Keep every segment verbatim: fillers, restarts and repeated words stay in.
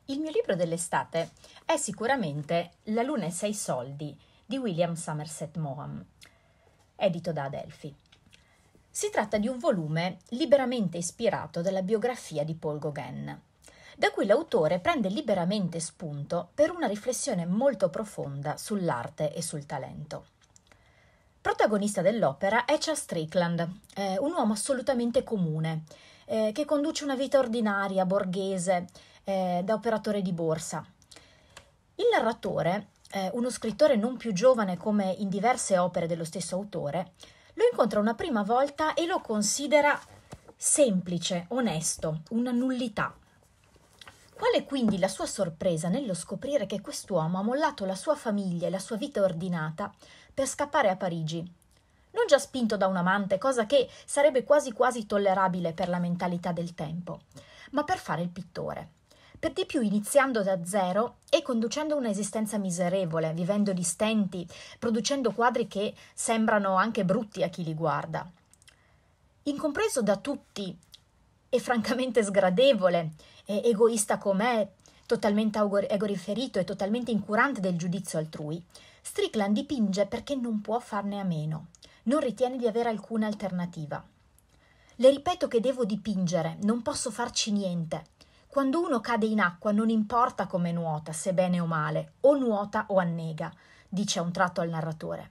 Il mio libro dell'estate è sicuramente La luna e sei soldi di William Somerset Maugham, edito da Adelphi. Si tratta di un volume liberamente ispirato dalla biografia di Paul Gauguin, da cui l'autore prende liberamente spunto per una riflessione molto profonda sull'arte e sul talento. Protagonista dell'opera è Charles Strickland, eh, un uomo assolutamente comune, eh, che conduce una vita ordinaria, borghese, eh, da operatore di borsa. Il narratore, eh, uno scrittore non più giovane come in diverse opere dello stesso autore, lo incontra una prima volta e lo considera semplice, onesto, una nullità. Qual è quindi la sua sorpresa nello scoprire che quest'uomo ha mollato la sua famiglia e la sua vita ordinata per scappare a Parigi, non già spinto da un amante, cosa che sarebbe quasi quasi tollerabile per la mentalità del tempo, ma per fare il pittore, per di più iniziando da zero e conducendo un'esistenza miserevole, vivendo di stenti, producendo quadri che sembrano anche brutti a chi li guarda. Incompreso da tutti e francamente sgradevole, e egoista com'è, totalmente egoriferito e totalmente incurante del giudizio altrui, Strickland dipinge perché non può farne a meno, non ritiene di avere alcuna alternativa. Le ripeto che devo dipingere, non posso farci niente. Quando uno cade in acqua non importa come nuota, se bene o male, o nuota o annega, dice a un tratto al narratore.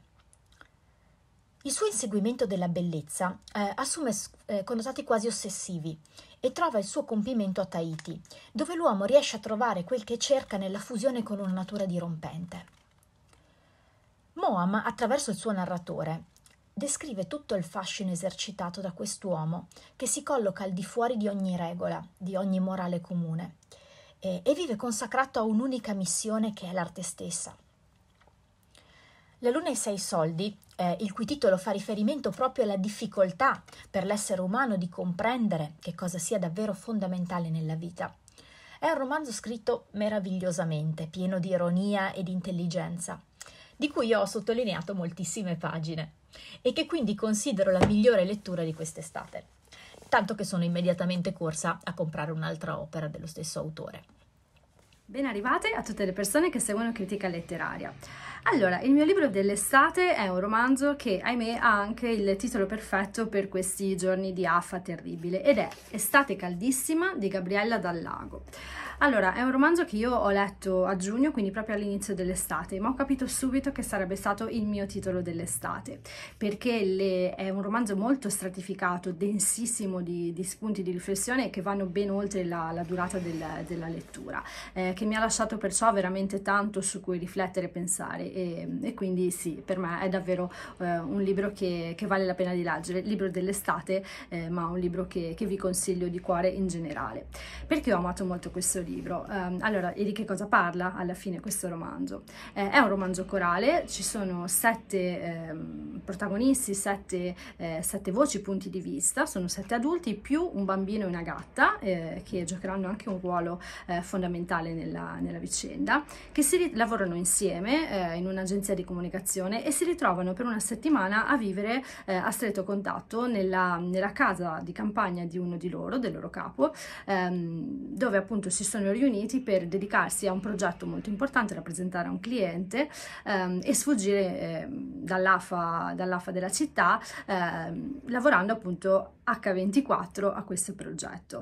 Il suo inseguimento della bellezza eh, assume eh, connotati quasi ossessivi e trova il suo compimento a Tahiti, dove l'uomo riesce a trovare quel che cerca nella fusione con una natura dirompente. Maugham, attraverso il suo narratore, descrive tutto il fascino esercitato da quest'uomo che si colloca al di fuori di ogni regola, di ogni morale comune, e, e vive consacrato a un'unica missione che è l'arte stessa. La luna e sei soldi, eh, il cui titolo fa riferimento proprio alla difficoltà per l'essere umano di comprendere che cosa sia davvero fondamentale nella vita, è un romanzo scritto meravigliosamente, pieno di ironia e di intelligenza, di cui ho sottolineato moltissime pagine e che quindi considero la migliore lettura di quest'estate, tanto che sono immediatamente corsa a comprare un'altra opera dello stesso autore. Ben arrivate a tutte le persone che seguono Critica Letteraria. Allora, il mio libro dell'estate è un romanzo che, ahimè, ha anche il titolo perfetto per questi giorni di affa terribile ed è Estate caldissima di Gabriella Dal Lago. Allora, è un romanzo che io ho letto a giugno, quindi proprio all'inizio dell'estate, ma ho capito subito che sarebbe stato il mio titolo dell'estate, perché le, è un romanzo molto stratificato, densissimo di, di spunti di riflessione che vanno ben oltre la, la durata del, della lettura, eh, che mi ha lasciato perciò veramente tanto su cui riflettere e pensare, e, e quindi sì, per me è davvero eh, un libro che, che vale la pena di leggere, libro dell'estate, eh, ma un libro che, che vi consiglio di cuore in generale. Perché ho amato molto questo libro? Um, allora, e di che cosa parla alla fine questo romanzo? Eh, è un romanzo corale, ci sono sette eh, protagonisti, sette, eh, sette voci, punti di vista, sono sette adulti più un bambino e una gatta eh, che giocheranno anche un ruolo eh, fondamentale nella, nella vicenda, che si lavorano insieme eh, in un'agenzia di comunicazione e si ritrovano per una settimana a vivere eh, a stretto contatto nella, nella casa di campagna di uno di loro, del loro capo, ehm, dove appunto si sono riuniti per dedicarsi a un progetto molto importante, rappresentare un cliente ehm, e sfuggire eh, dall'afa dall'afa della città, ehm, lavorando appunto acca ventiquattro a questo progetto.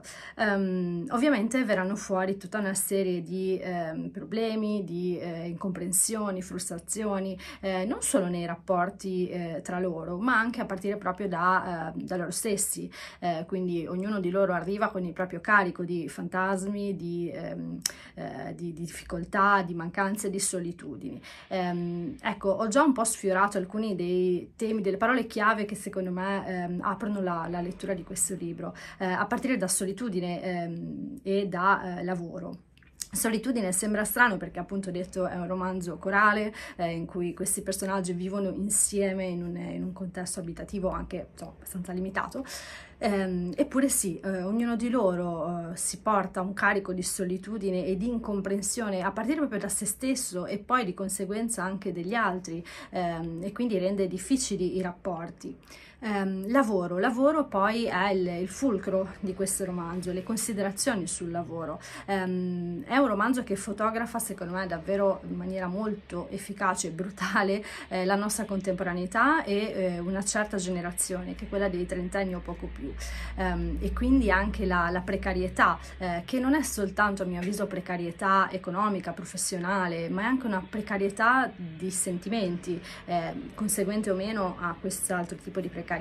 Um, ovviamente verranno fuori tutta una serie di eh, problemi, di eh, incomprensioni, frustrazioni, eh, non solo nei rapporti eh, tra loro, ma anche a partire proprio da, eh, da loro stessi, eh, quindi ognuno di loro arriva con il proprio carico di fantasmi, di, ehm, eh, di, di difficoltà, di mancanze, di solitudini. Um, ecco, ho già un po' sfiorato alcuni dei temi, delle parole chiave che secondo me ehm, aprono la, la lettura di questo libro, eh, a partire da solitudine ehm, e da eh, lavoro. Solitudine sembra strano perché appunto detto è un romanzo corale eh, in cui questi personaggi vivono insieme in un, in un contesto abitativo anche insomma, abbastanza limitato, Ehm, eppure sì, eh, ognuno di loro eh, si porta un carico di solitudine e di incomprensione a partire proprio da se stesso e poi di conseguenza anche degli altri, ehm, e quindi rende difficili i rapporti. Ehm, lavoro, lavoro poi è il, il fulcro di questo romanzo, le considerazioni sul lavoro. Ehm, è un romanzo che fotografa, secondo me, davvero in maniera molto efficace e brutale eh, la nostra contemporaneità e eh, una certa generazione, che è quella dei trentenni o poco più. Um, e quindi anche la, la precarietà, eh, che non è soltanto, a mio avviso, precarietà economica, professionale, ma è anche una precarietà di sentimenti, eh, conseguente o meno a quest'altro tipo di precarietà.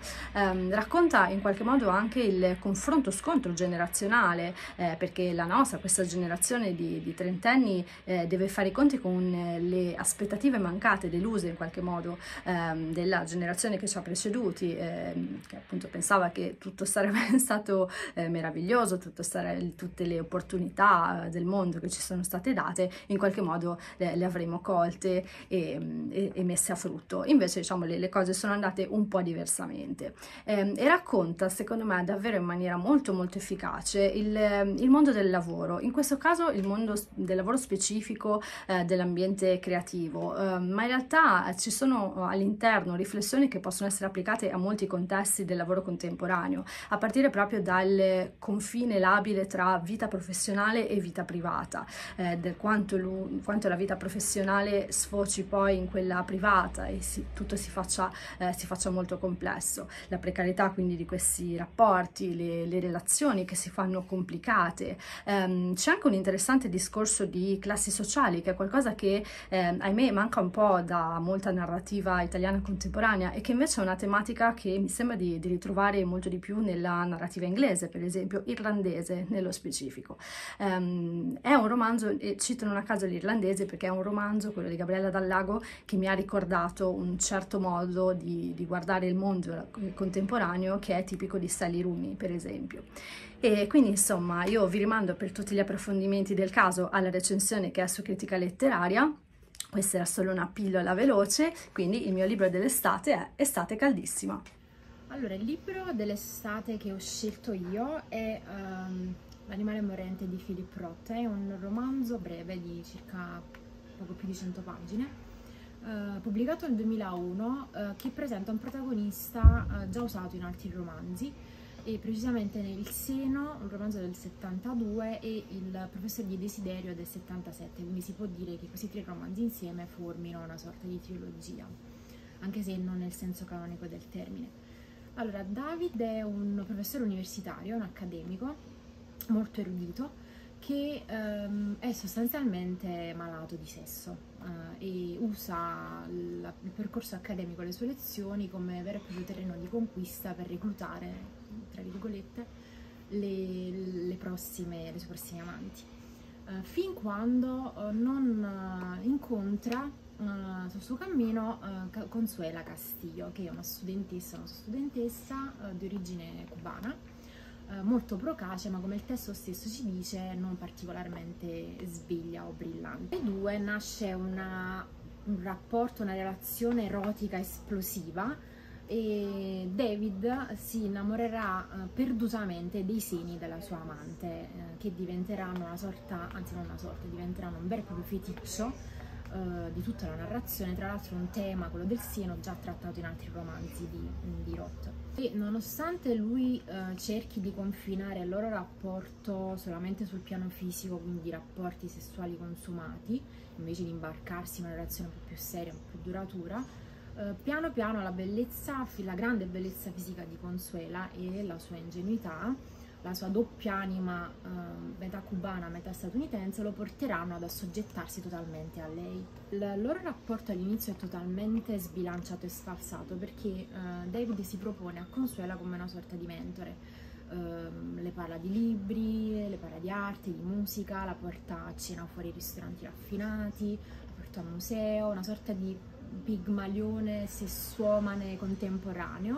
Um, racconta in qualche modo anche il confronto scontro generazionale, eh, perché la nostra, questa generazione di, di trentenni eh, deve fare i conti con eh, le aspettative mancate, deluse in qualche modo, ehm, della generazione che ci ha preceduti, ehm, che appunto pensava che tutto sarebbe stato eh, meraviglioso, tutto sare- tutte le opportunità del mondo che ci sono state date, in qualche modo le, le avremo colte e, e, e messe a frutto. Invece, diciamo, le, le cose sono andate un po' diversamente. Ehm, e racconta, secondo me, davvero in maniera molto molto efficace il, il mondo del lavoro, in questo caso il mondo del lavoro specifico eh, dell'ambiente creativo, eh, ma in realtà ci sono all'interno riflessioni che possono essere applicate a molti contesti del lavoro contemporaneo, a partire proprio dal confine labile tra vita professionale e vita privata, eh, del quanto, lui, quanto la vita professionale sfoci poi in quella privata e si, tutto si faccia, eh, si faccia molto complesso. La precarietà quindi di questi rapporti, le, le relazioni che si fanno complicate. Um, c'è anche un interessante discorso di classi sociali, che è qualcosa che eh, ahimè manca un po' da molta narrativa italiana contemporanea e che invece è una tematica che mi sembra di, di ritrovare molto di più nella narrativa inglese, per esempio irlandese nello specifico. Um, è un romanzo, e cito non a caso l'irlandese perché è un romanzo, quello di Gabriella Dal Lago, che mi ha ricordato un certo modo di, di guardare il mondo contemporaneo che è tipico di Sally Rooney, per esempio. E quindi insomma io vi rimando per tutti gli approfondimenti del caso alla recensione che è su Critica Letteraria. Questa era solo una pillola veloce, quindi il mio libro dell'estate è Estate caldissima. Allora, il libro dell'estate che ho scelto io è um, L'animale morente di Philip Roth. È un romanzo breve di circa poco più di cento pagine, uh, pubblicato nel duemilauno, uh, che presenta un protagonista uh, già usato in altri romanzi, e precisamente nel Seno, un romanzo del settantadue, e Il professor di Desiderio del settantasette, quindi si può dire che questi tre romanzi insieme formino una sorta di trilogia, anche se non nel senso canonico del termine. Allora, David è un professore universitario, un accademico molto erudito, che um, è sostanzialmente malato di sesso uh, e usa la, il percorso accademico, le sue lezioni, come vero e proprio terreno di conquista per reclutare, tra virgolette, le, le, prossime, le sue prossime amanti, uh, fin quando uh, non uh, incontra uh, sul suo cammino uh, Consuela Castillo, che è una studentessa, una studentessa uh, di origine cubana, Uh, molto procace, ma come il testo stesso ci dice non particolarmente sveglia o brillante. Tra i due nasce una, un rapporto, una relazione erotica esplosiva, e David si innamorerà uh, perdutamente dei seni della sua amante, uh, che diventeranno una sorta, anzi non una sorta, diventeranno un vero e proprio feticcio Uh, di tutta la narrazione. Tra l'altro un tema, quello del seno, già trattato in altri romanzi di, di Roth. E nonostante lui uh, cerchi di confinare il loro rapporto solamente sul piano fisico, quindi rapporti sessuali consumati, invece di imbarcarsi in una relazione un po' più seria, un po' più duratura, uh, piano piano la bellezza, la grande bellezza fisica di Consuela e la sua ingenuità, la sua doppia anima, eh, metà cubana, metà statunitense, lo porteranno ad assoggettarsi totalmente a lei. Il loro rapporto all'inizio è totalmente sbilanciato e sfalsato, perché eh, David si propone a Consuela come una sorta di mentore. Eh, le parla di libri, le parla di arte, di musica, la porta a cena fuori ai ristoranti raffinati, la porta al museo, una sorta di pigmalione sessuomane contemporaneo.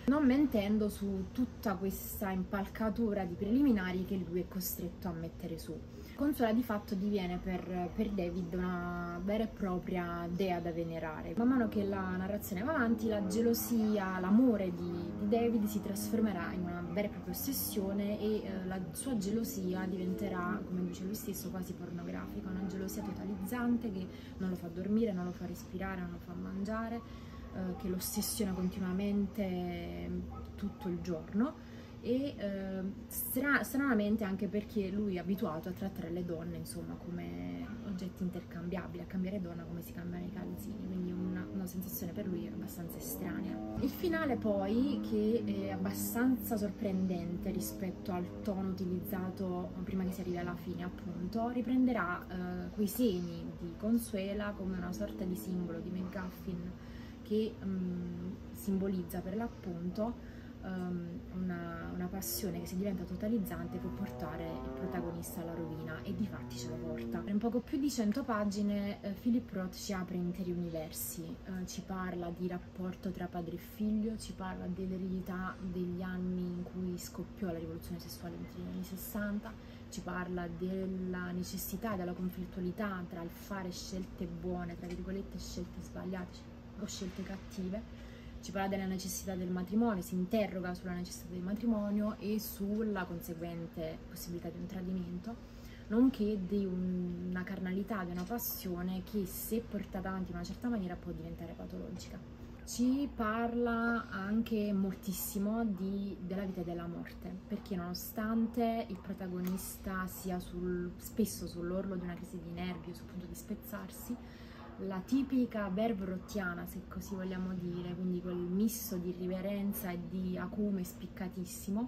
non mentendo su tutta questa impalcatura di preliminari che lui è costretto a mettere su. Consuela di fatto diviene per, per David una vera e propria dea da venerare. Man mano che la narrazione va avanti, la gelosia, l'amore di, di David si trasformerà in una vera e propria ossessione e eh, la sua gelosia diventerà, come dice lui stesso, quasi pornografica, una gelosia totalizzante che non lo fa dormire, non lo fa respirare, non lo fa mangiare, eh, che lo ossessiona continuamente tutto il giorno. E eh, stra stranamente anche perché lui è abituato a trattare le donne insomma come oggetti intercambiabili, a cambiare donna come si cambiano i calzini, quindi una, una sensazione per lui abbastanza estranea. Il finale poi, che è abbastanza sorprendente rispetto al tono utilizzato prima che si arrivi alla fine appunto, riprenderà eh, quei segni di Consuela come una sorta di simbolo, di MacGuffin, che um, simbolizza per l'appunto Una, una passione che, se diventa totalizzante, può portare il protagonista alla rovina, e di fatti ce lo porta. In poco più di cento pagine eh, Philip Roth ci apre interi universi, eh, ci parla di rapporto tra padre e figlio, ci parla dell'eredità degli anni in cui scoppiò la rivoluzione sessuale negli anni sessanta, ci parla della necessità e della conflittualità tra il fare scelte buone, tra virgolette scelte sbagliate o scelte cattive. Ci parla della necessità del matrimonio, si interroga sulla necessità del matrimonio e sulla conseguente possibilità di un tradimento, nonché di un, una carnalità, di una passione che, se portata avanti in una certa maniera, può diventare patologica. Ci parla anche moltissimo di, della vita e della morte, perché nonostante il protagonista sia sul, spesso sull'orlo di una crisi di nervi o sul punto di spezzarsi, la tipica verve rottiana, se così vogliamo dire, quindi quel misto di riverenza e di acume spiccatissimo,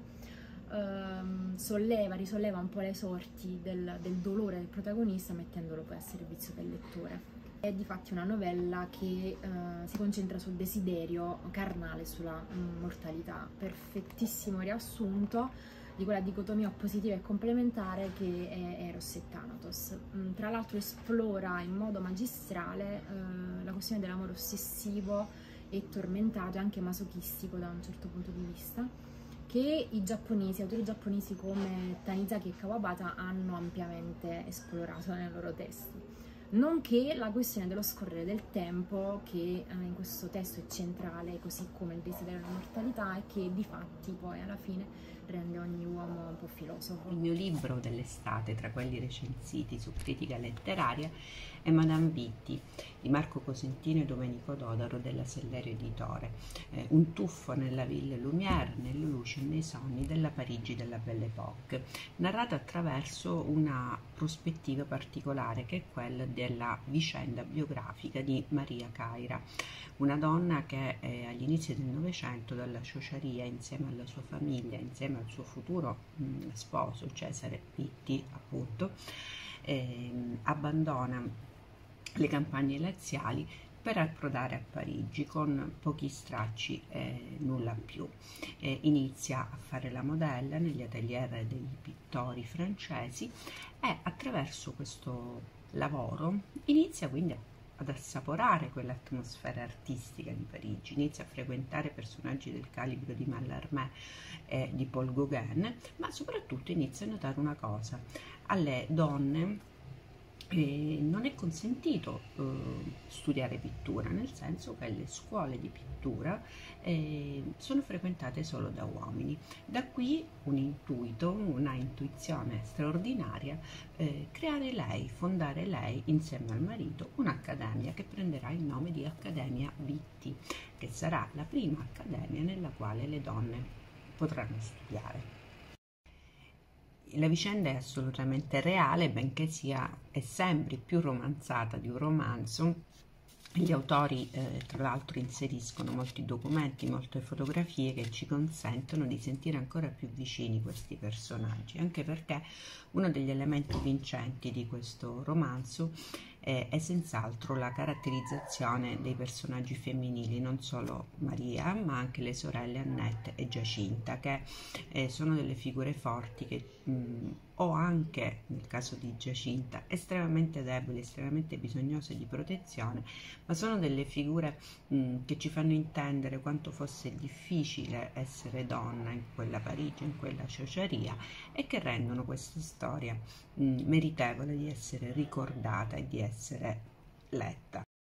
ehm, solleva, risolleva un po' le sorti del, del dolore del protagonista, mettendolo poi a servizio del lettore. È difatti una novella che eh, si concentra sul desiderio carnale, sulla mm, mortalità. Perfettissimo riassunto di quella dicotomia oppositiva e complementare che è Eros e Thanatos. Tra l'altro esplora in modo magistrale eh, la questione dell'amore ossessivo e tormentato e anche masochistico da un certo punto di vista, che i giapponesi, autori giapponesi come Tanizaki e Kawabata hanno ampiamente esplorato nei loro testi. Nonché la questione dello scorrere del tempo, che eh, in questo testo è centrale, così come il desiderio della mortalità, e che di fatti poi alla fine rende ogni uomo un po' filosofo. Il mio libro dell'estate, tra quelli recensiti su Critica Letteraria, è Madame Vitti di Marco Cosentino e Domenico Dodaro della Sellerio Editore, eh, un tuffo nella Ville Lumière, nelle luci e nei sogni della Parigi della Belle Époque, narrato attraverso una prospettiva particolare, che è quella della vicenda biografica di Maria Caira, una donna che eh, agli inizi del Novecento, dalla ciociaria, insieme alla sua famiglia, insieme al suo futuro mh, sposo Cesare Vitti, appunto, eh, abbandona le campagne laziali per approdare a Parigi con pochi stracci e nulla più. Eh, inizia a fare la modella negli atelier dei pittori francesi e attraverso questo lavoro inizia quindi ad assaporare quell'atmosfera artistica di Parigi, inizia a frequentare personaggi del calibro di Mallarmé e di Paul Gauguin, ma soprattutto inizia a notare una cosa: alle donne E non è consentito eh, studiare pittura, nel senso che le scuole di pittura eh, sono frequentate solo da uomini. Da qui un intuito, una intuizione straordinaria, eh, creare lei, fondare lei insieme al marito un'accademia che prenderà il nome di Accademia Vitti, che sarà la prima accademia nella quale le donne potranno studiare. La vicenda è assolutamente reale, benché sia e sembri più romanzata di un romanzo. Gli autori eh, tra l'altro inseriscono molti documenti, molte fotografie che ci consentono di sentire ancora più vicini questi personaggi, anche perché uno degli elementi vincenti di questo romanzo eh, è senz'altro la caratterizzazione dei personaggi femminili, non solo Maria ma anche le sorelle Annette e Giacinta, che eh, sono delle figure forti che mh, o anche, nel caso di Giacinta, estremamente deboli, estremamente bisognose di protezione, ma sono delle figure mh, che ci fanno intendere quanto fosse difficile essere donna in quella Parigi, in quella ciociaria, e che rendono questa storia mh, meritevole di essere ricordata e di essere letta.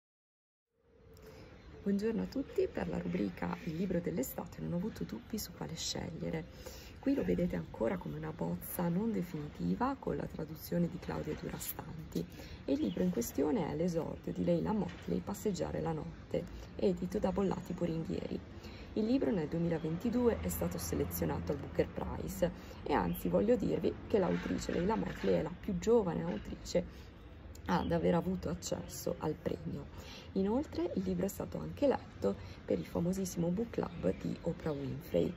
Buongiorno a tutti, per la rubrica Il libro dell'estate non ho avuto dubbi su quale scegliere. Qui lo vedete ancora come una bozza non definitiva con la traduzione di Claudia Durastanti e il libro in questione è l'esordio di Leila Motley, Passeggiare la notte, edito da Bollati Boringhieri. Il libro nel duemilaventidue è stato selezionato al Booker Prize e anzi voglio dirvi che l'autrice Leila Motley è la più giovane autrice ad aver avuto accesso al premio. Inoltre il libro è stato anche letto per il famosissimo book club di Oprah Winfrey.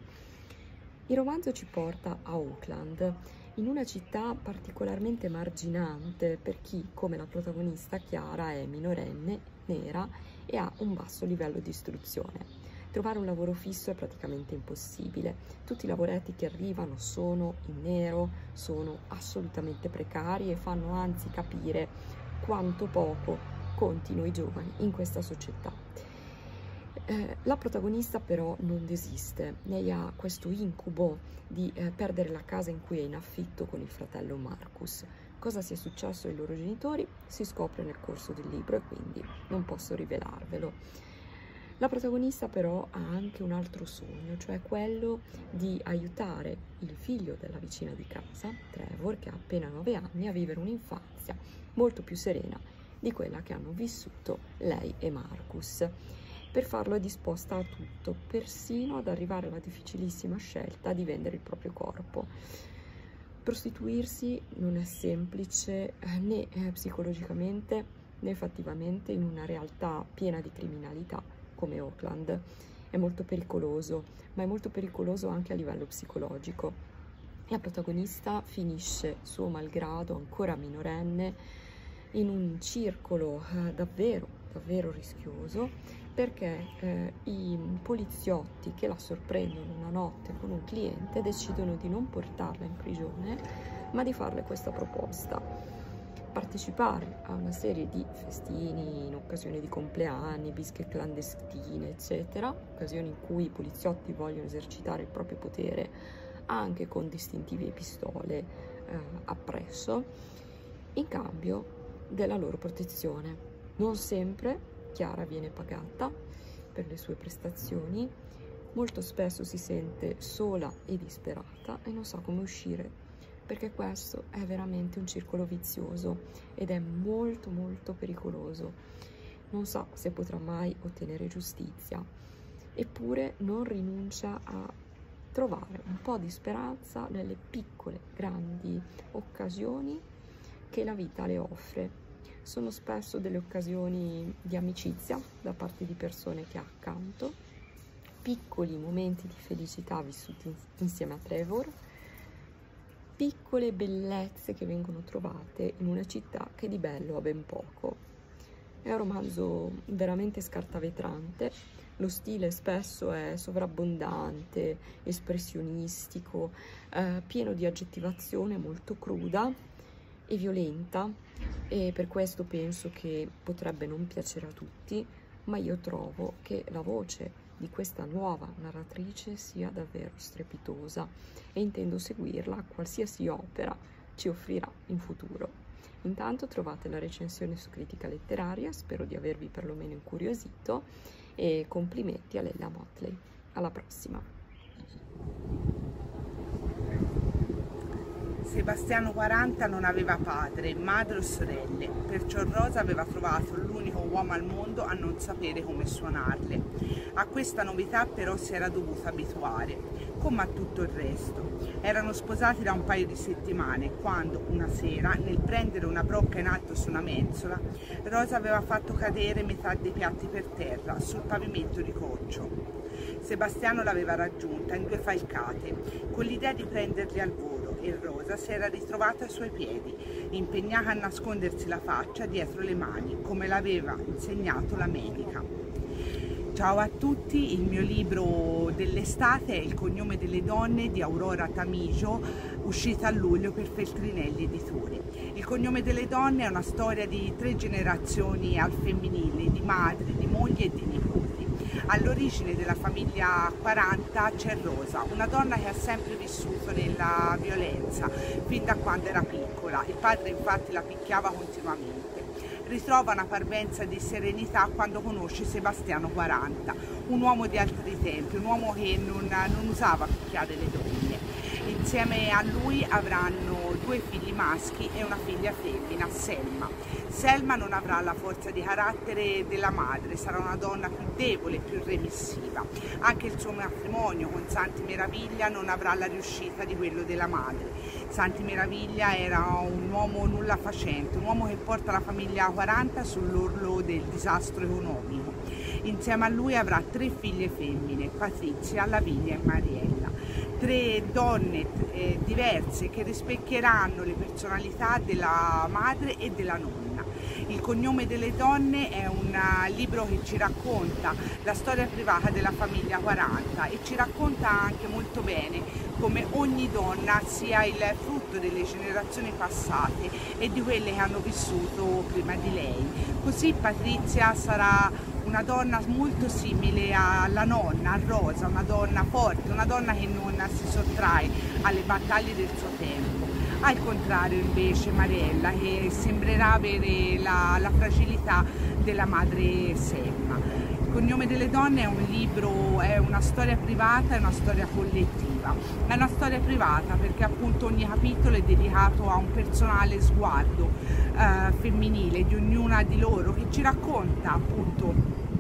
Il romanzo ci porta a Auckland, in una città particolarmente marginante per chi, come la protagonista Chiara, è minorenne, nera e ha un basso livello di istruzione. Trovare un lavoro fisso è praticamente impossibile. Tutti i lavoretti che arrivano sono in nero, sono assolutamente precari e fanno anzi capire quanto poco contino i giovani in questa società. Eh, la protagonista però non desiste, lei ha questo incubo di eh, perdere la casa in cui è in affitto con il fratello Marcus. Cosa sia successo ai loro genitori si scopre nel corso del libro e quindi non posso rivelarvelo. La protagonista però ha anche un altro sogno, cioè quello di aiutare il figlio della vicina di casa, Trevor, che ha appena nove anni, a vivere un'infanzia molto più serena di quella che hanno vissuto lei e Marcus. Per farlo è disposta a tutto, persino ad arrivare alla difficilissima scelta di vendere il proprio corpo. Prostituirsi non è semplice eh, né eh, psicologicamente né fattivamente in una realtà piena di criminalità come Auckland. È molto pericoloso, ma è molto pericoloso anche a livello psicologico. La protagonista finisce, suo malgrado, ancora minorenne, in un circolo eh, davvero, davvero rischioso, perché eh, i poliziotti che la sorprendono una notte con un cliente decidono di non portarla in prigione, ma di farle questa proposta: partecipare a una serie di festini in occasione di compleanni, bische clandestine, eccetera, occasioni in cui i poliziotti vogliono esercitare il proprio potere anche con distintivi e pistole eh, appresso, in cambio della loro protezione. Non sempre Chiara viene pagata per le sue prestazioni, molto spesso si sente sola e disperata e non sa come uscire, perché questo è veramente un circolo vizioso ed è molto molto pericoloso. Non sa se potrà mai ottenere giustizia, eppure non rinuncia a trovare un po' di speranza nelle piccole, grandi occasioni che la vita le offre. Sono spesso delle occasioni di amicizia da parte di persone che ha accanto, piccoli momenti di felicità vissuti insieme a Trevor, piccole bellezze che vengono trovate in una città che di bello ha ben poco. È un romanzo veramente scartavetrante, lo stile spesso è sovrabbondante, espressionistico, eh, pieno di aggettivazione molto cruda e violenta, e per questo penso che potrebbe non piacere a tutti, ma io trovo che la voce di questa nuova narratrice sia davvero strepitosa e intendo seguirla qualsiasi opera ci offrirà in futuro. Intanto trovate la recensione su Critica Letteraria, spero di avervi perlomeno incuriosito e complimenti a Leila Motley. Alla prossima! Sebastiano quaranta non aveva padre, madre o sorelle, perciò Rosa aveva trovato l'unico uomo al mondo a non sapere come suonarle. A questa novità però si era dovuta abituare, come a tutto il resto. Erano sposati da un paio di settimane quando, una sera, nel prendere una brocca in alto su una mensola, Rosa aveva fatto cadere metà dei piatti per terra, sul pavimento di coccio. Sebastiano l'aveva raggiunta in due falcate, con l'idea di prenderli al volo, e Rosa si era ritrovata ai suoi piedi, impegnata a nascondersi la faccia dietro le mani, come l'aveva insegnato la medica. Ciao a tutti, il mio libro dell'estate è Il cognome delle donne di Aurora Tamigio, uscita a luglio per Feltrinelli Editori. Il cognome delle donne è una storia di tre generazioni al femminile, di madri, di mogli e di nipoti. All'origine della famiglia quaranta c'è Rosa, una donna che ha sempre vissuto nella violenza fin da quando era piccola. Il padre infatti la picchiava continuamente. Ritrova una parvenza di serenità quando conosce Sebastiano quaranta, un uomo di altri tempi, un uomo che non, non usava picchiare le donne. Insieme a lui avranno due figli maschi e una figlia femmina, Selma. Selma non avrà la forza di carattere della madre, sarà una donna più debole, più remissiva. Anche il suo matrimonio con Santi Meraviglia non avrà la riuscita di quello della madre. Santi Meraviglia era un uomo nulla facente, un uomo che porta la famiglia quaranta sull'orlo del disastro economico. Insieme a lui avrà tre figlie femmine, Patrizia, Lavinia e Mariella. Tre donne eh, diverse che rispecchieranno le personalità della madre e della nonna. Il cognome delle donne è un libro che ci racconta la storia privata della famiglia quaranta e ci racconta anche molto bene come ogni donna sia il frutto delle generazioni passate e di quelle che hanno vissuto prima di lei. Così Patrizia sarà una donna molto simile alla nonna, a Rosa, una donna forte, una donna che non si sottrae alle battaglie del suo tempo. Al contrario invece Mariella, che sembrerà avere la, la fragilità della madre Selma. Il cognome delle donne è un libro, è una storia privata, è una storia collettiva. È una storia privata perché appunto ogni capitolo è dedicato a un personale sguardo eh, femminile di ognuna di loro, che ci racconta appunto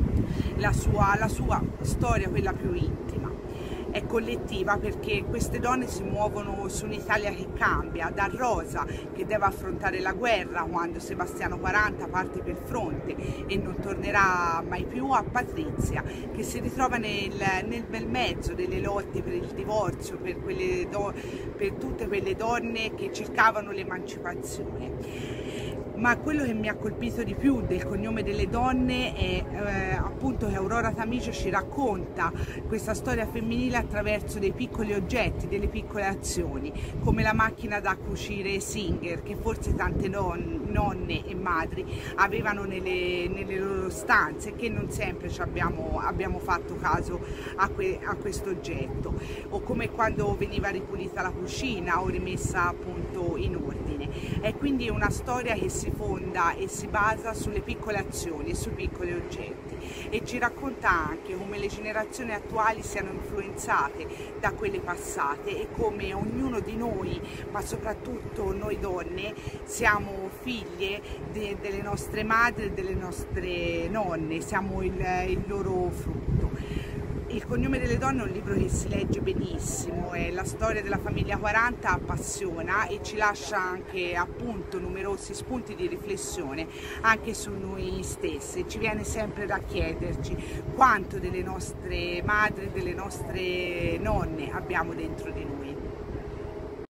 la sua, la sua storia, quella più intima. È collettiva perché queste donne si muovono su un'Italia che cambia, da Rosa che deve affrontare la guerra quando Sebastiano quaranta parte per fronte e non tornerà mai più, a Patrizia che si ritrova nel, nel bel mezzo delle lotte per il divorzio, per, quelle do, per tutte quelle donne che cercavano l'emancipazione. Ma quello che mi ha colpito di più del cognome delle donne è eh, appunto che Aurora Tamigio ci racconta questa storia femminile attraverso dei piccoli oggetti, delle piccole azioni, come la macchina da cucire Singer, che forse tante non, nonne e madri avevano nelle, nelle loro stanze, che non sempre ci abbiamo, abbiamo fatto caso a, que, a questo oggetto, o come quando veniva ripulita la cucina o rimessa appunto in ordine. È quindi una storia che si fonda e si basa sulle piccole azioni e sui piccoli oggetti e ci racconta anche come le generazioni attuali siano influenzate da quelle passate e come ognuno di noi, ma soprattutto noi donne, siamo figlie de, delle nostre madri e delle nostre nonne, siamo il, il loro frutto. Il cognome delle donne è un libro che si legge benissimo, e la storia della famiglia quaranta appassiona e ci lascia anche appunto numerosi spunti di riflessione anche su noi stesse. Ci viene sempre da chiederci quanto delle nostre madri e delle nostre nonne abbiamo dentro di noi.